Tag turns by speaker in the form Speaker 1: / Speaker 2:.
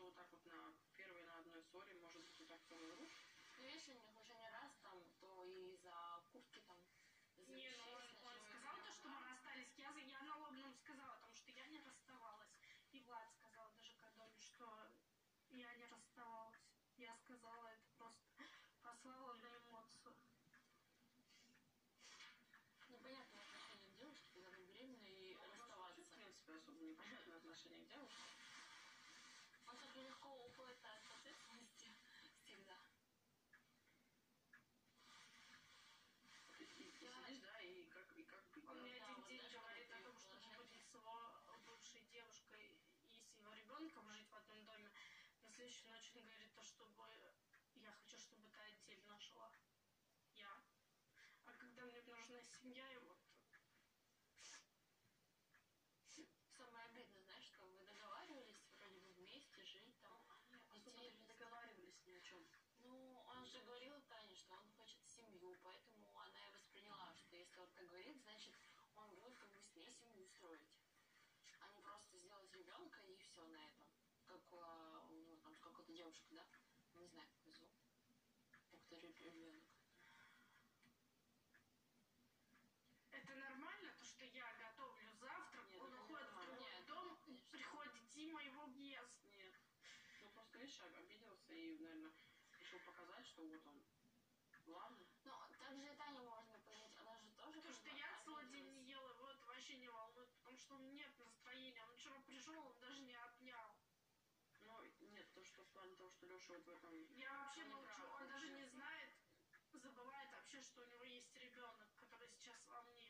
Speaker 1: что вот так вот на первой, на одной ссоре, может быть, вот так целый рук?
Speaker 2: Ну, если у них уже не раз там, то и за куртки там...
Speaker 3: Не, ну он сказал то, что мы расстались. Я на лобном сказала, потому что я не расставалась. И Влад сказал даже когда что я не расставалась. Я сказала это просто, послала на эмоцию.
Speaker 2: Непонятное отношение к девушке, когда вы беременна, и расставаться.
Speaker 1: В принципе, особо непонятное отношение к девушке.
Speaker 2: Он так легко уходит от ответственности всегда.
Speaker 1: Ты сидишь, да, и как быть?
Speaker 3: Он мне
Speaker 2: Да,
Speaker 3: один
Speaker 2: вот
Speaker 3: день
Speaker 2: даже
Speaker 3: говорит
Speaker 2: когда
Speaker 3: о том,
Speaker 2: ты
Speaker 3: что мы
Speaker 2: положение.
Speaker 3: будем с его бывшей девушкой и с его ребенком жить в одном доме. На следующую ночь он говорит то, чтобы я хочу, чтобы ты отдельно жила. Я. А когда мне нужна семья, и вот...
Speaker 2: Самое обидное, знаешь, что вы договаривались вроде бы вместе жить, там, детей
Speaker 1: Не договаривались ни о чем.
Speaker 2: Ну, он же говорил Тане, что он хочет семью, поэтому она и восприняла, что если он так говорит, значит, он будет как бы с ней семью строить. А не просто сделать ребенка и все на этом. Как у него там с какой-то девушкой, да? Не знаю, как зовут. У которой ребенок.
Speaker 3: Это нормально, то, что я готовлю завтрак,
Speaker 1: Нет,
Speaker 3: он
Speaker 1: это
Speaker 3: уходит в другой
Speaker 2: Нет,
Speaker 3: дом,
Speaker 2: конечно.
Speaker 3: приходит Дима, его ест.
Speaker 1: Нет. Ну, просто, видишь, обиделся и, наверное, решил показать, что вот он главный.
Speaker 2: Ну, так же и Таню можно понять, она же тоже...
Speaker 3: Потому что я целый день не ела, его это вообще не волнует, потому что у меня нет настроения. Он вчера пришел, он даже не обнял.
Speaker 1: Ну, нет, то, что в плане того, что Леша вот в этом...
Speaker 3: Я вообще
Speaker 1: не
Speaker 3: молчу,
Speaker 1: прав
Speaker 3: он даже
Speaker 1: вообще.
Speaker 3: не знает, забывает вообще, что у него есть ребенок, который сейчас во мне.